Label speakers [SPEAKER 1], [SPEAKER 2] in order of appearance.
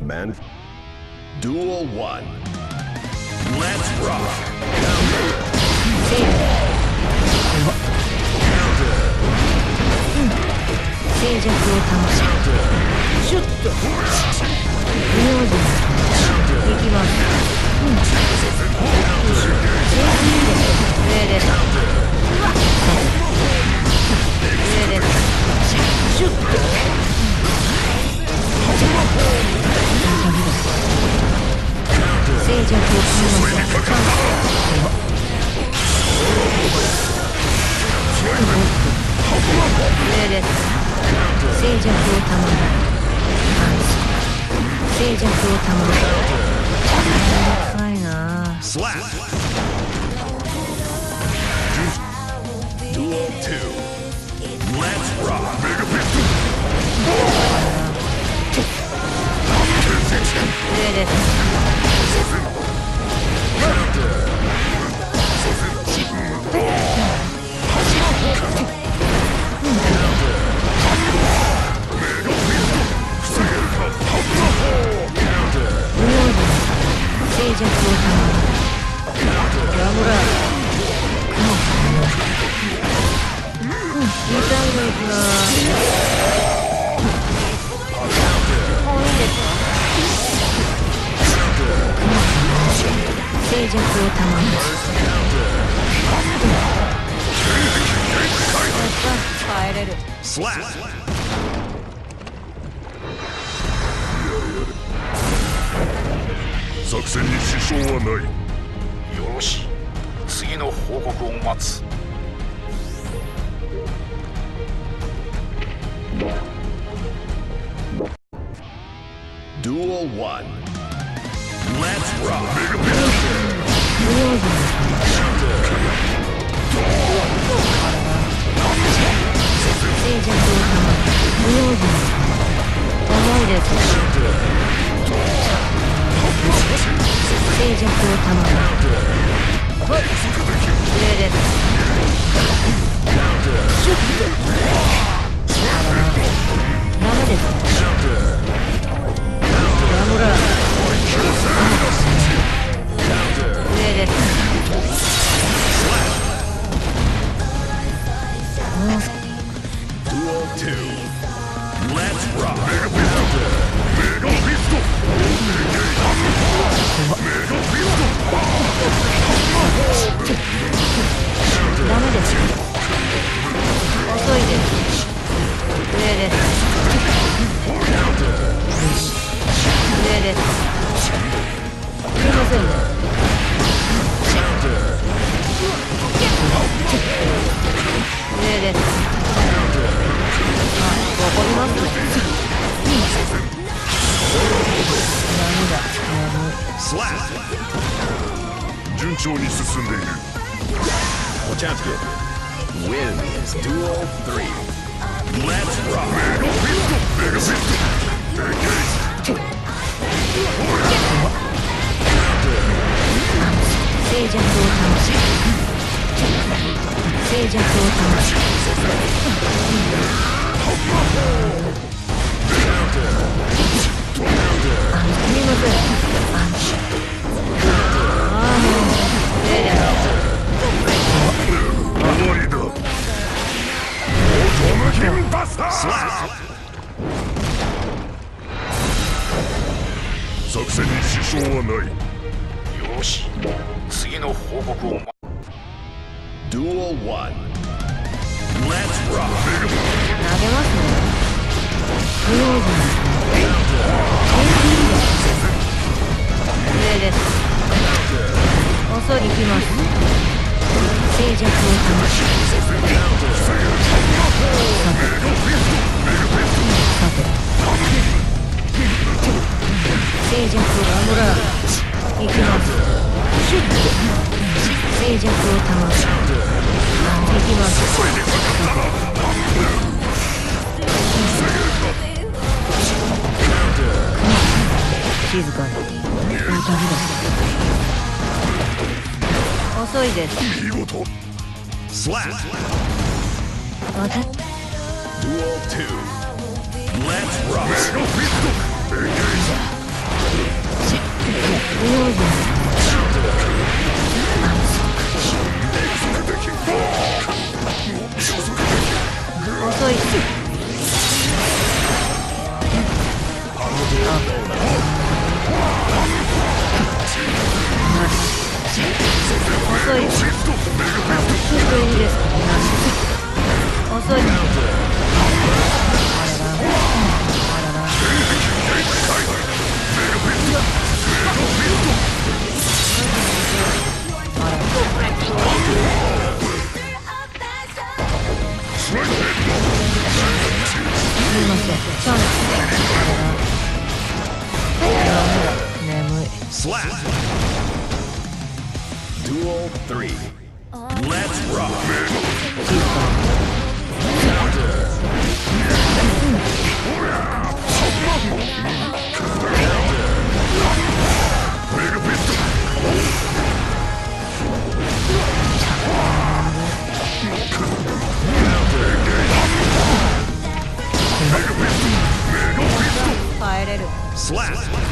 [SPEAKER 1] Man. Duel 1. Let's rock.
[SPEAKER 2] 静寂を保しシュッと無用心行きます。上です。上です。シュッと静寂を保し上です。静寂を保る。静寂を保る。めんどくさいな。
[SPEAKER 1] Duel 2. Let's rock. Mega pistol.
[SPEAKER 2] 上です。静寂を保る。やむら。痛いのいくな。もういいですか。静寂を保る。帰れる。
[SPEAKER 1] 作戦に支障はない。
[SPEAKER 3] よろしい。次の報告を待つ。
[SPEAKER 1] Duel 1. Let's rock.
[SPEAKER 2] 静寂を保る。無用心重いです。静寂を保る。上です。シュッとダメです。やむら。上です。
[SPEAKER 1] Duel 2. Let's rock. Mega pistol.
[SPEAKER 2] ダメです。遅いです。上です。上です。すいませんね。上です。わかります。
[SPEAKER 1] 順調に進んでいる。The champion wins Duel 3. Let's rock. Mega pistol. Engage.
[SPEAKER 2] 静寂を保し静寂を保しすみません。ああもう
[SPEAKER 1] 終わりだ。オートムキンバスター。作戦に支障はない。
[SPEAKER 3] よし。次の報告を待つ。
[SPEAKER 1] Duel 1. Let's rock.
[SPEAKER 2] 投げますね。無用心上です。遅い行きます。静寂を保ち静寂を守ら行きます。シュッと静寂を保ち行きます。静かに遅いです。
[SPEAKER 1] 見事。
[SPEAKER 2] わかっ
[SPEAKER 1] Duel 2. Let's rock. Mega pistol. Engage.
[SPEAKER 2] 不用心遅い遅いヒット入りです遅いすいませんチャンス眠い
[SPEAKER 1] Slap. Duel 3. Let's rock. Counter. Mega pistol. Mega pistol. Mega pistol.
[SPEAKER 2] 耐えれる
[SPEAKER 1] Slap.